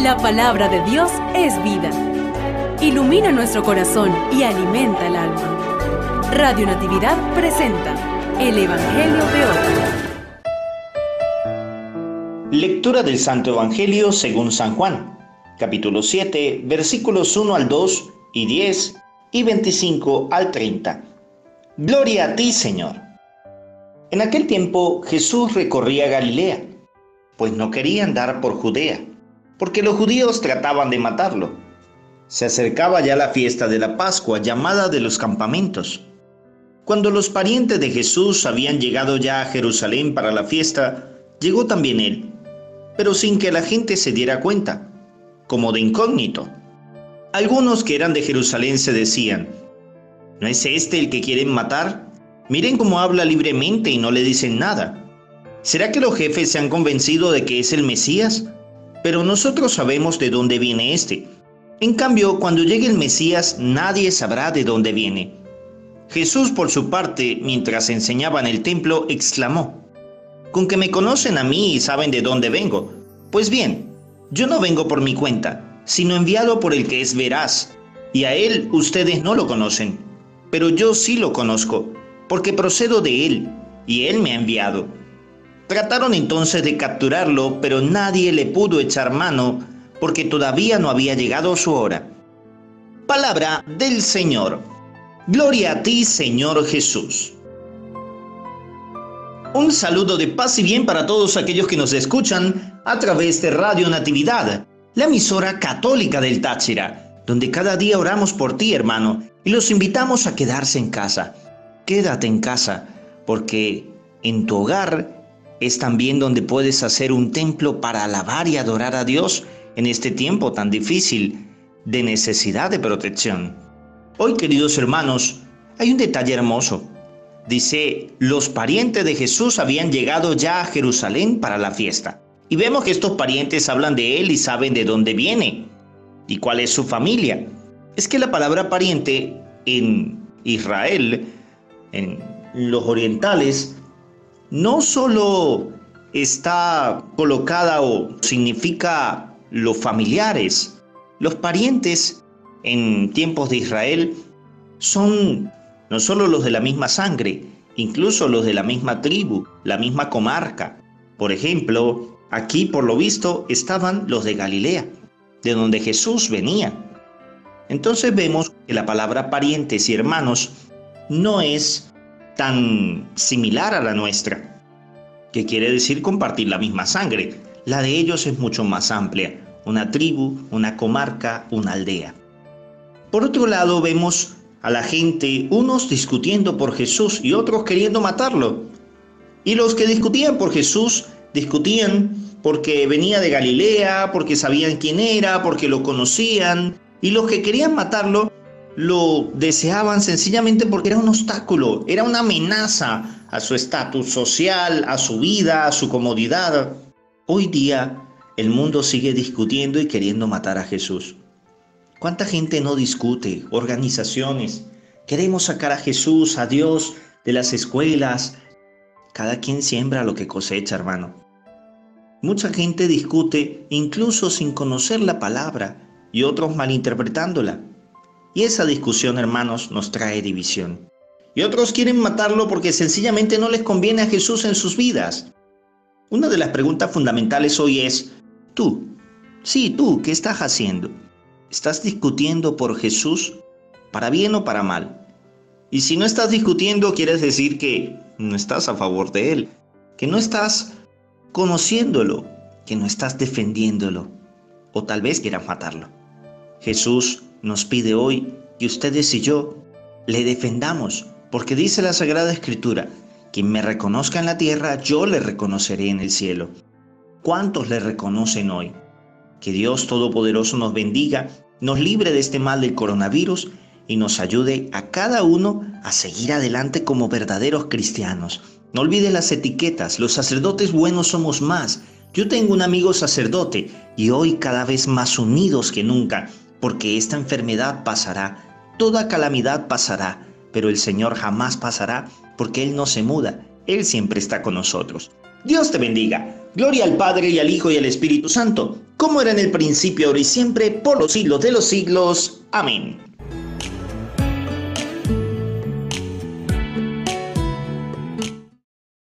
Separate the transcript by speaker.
Speaker 1: La palabra de Dios es vida. Ilumina nuestro corazón y alimenta el alma. Radio Natividad presenta el Evangelio de hoy.
Speaker 2: Lectura del Santo Evangelio según San Juan, capítulo 7, versículos 1 al 2 y 10 y 25 al 30. Gloria a ti, Señor. En aquel tiempo Jesús recorría Galilea, pues no quería andar por Judea, porque los judíos trataban de matarlo. Se acercaba ya la fiesta de la Pascua, llamada de los campamentos. Cuando los parientes de Jesús habían llegado ya a Jerusalén para la fiesta, llegó también él, pero sin que la gente se diera cuenta, como de incógnito. Algunos que eran de Jerusalén se decían: ¿no es este el que quieren matar? Miren cómo habla libremente y no le dicen nada. ¿Será que los jefes se han convencido de que es el Mesías? Pero nosotros sabemos de dónde viene este. En cambio, cuando llegue el Mesías, nadie sabrá de dónde viene. Jesús, por su parte, mientras enseñaba en el templo, exclamó: ¿con que me conocen a mí y saben de dónde vengo? Pues bien, yo no vengo por mi cuenta, sino enviado por el que es veraz, y a él ustedes no lo conocen, pero yo sí lo conozco, porque procedo de él, y él me ha enviado. Trataron entonces de capturarlo, pero nadie le pudo echar mano, porque todavía no había llegado su hora. Palabra del Señor. Gloria a ti, Señor Jesús. Un saludo de paz y bien para todos aquellos que nos escuchan a través de Radio Natividad, la emisora católica del Táchira, donde cada día oramos por ti, hermano, y los invitamos a quedarse en casa. Quédate en casa, porque en tu hogar es también donde puedes hacer un templo para alabar y adorar a Dios en este tiempo tan difícil de necesidad de protección. Hoy, queridos hermanos, hay un detalle hermoso. Dice: los parientes de Jesús habían llegado ya a Jerusalén para la fiesta. Y vemos que estos parientes hablan de él y saben de dónde viene y cuál es su familia. Es que la palabra pariente en Israel, en los orientales, no solo está colocada o significa los familiares. Los parientes en tiempos de Israel son no solo los de la misma sangre, incluso los de la misma tribu, la misma comarca. Por ejemplo, aquí por lo visto estaban los de Galilea, de donde Jesús venía. Entonces vemos que la palabra parientes y hermanos no es tan similar a la nuestra, que quiere decir compartir la misma sangre. La de ellos es mucho más amplia, una tribu, una comarca, una aldea. Por otro lado, vemos a la gente, unos discutiendo por Jesús y otros queriendo matarlo. Y los que discutían por Jesús, discutían porque venía de Galilea, porque sabían quién era, porque lo conocían. Y los que querían matarlo, lo deseaban sencillamente porque era un obstáculo, era una amenaza a su estatus social, a su vida, a su comodidad. Hoy día el mundo sigue discutiendo y queriendo matar a Jesús. ¿Cuánta gente no discute? Organizaciones. Queremos sacar a Jesús, a Dios, de las escuelas. Cada quien siembra lo que cosecha, hermano. Mucha gente discute incluso sin conocer la palabra y otros malinterpretándola. Y esa discusión, hermanos, nos trae división. Y otros quieren matarlo porque sencillamente no les conviene a Jesús en sus vidas. Una de las preguntas fundamentales hoy es: tú, ¿qué estás haciendo? ¿Estás discutiendo por Jesús, para bien o para mal? Y si no estás discutiendo, quiere decir que no estás a favor de Él, que no estás conociéndolo, que no estás defendiéndolo, o tal vez quieras matarlo. Jesús nos pide hoy que ustedes y yo le defendamos, porque dice la Sagrada Escritura: quien me reconozca en la tierra, yo le reconoceré en el cielo. ¿Cuántos le reconocen hoy? Que Dios Todopoderoso nos bendiga, nos libre de este mal del coronavirus y nos ayude a cada uno a seguir adelante como verdaderos cristianos. No olvides las etiquetas, los sacerdotes buenos somos más. Yo tengo un amigo sacerdote y hoy cada vez más unidos que nunca, porque esta enfermedad pasará, toda calamidad pasará, pero el Señor jamás pasará, porque Él no se muda, Él siempre está con nosotros. Dios te bendiga. Gloria al Padre, y al Hijo, y al Espíritu Santo, como era en el principio, ahora y siempre, por los siglos de los siglos. Amén.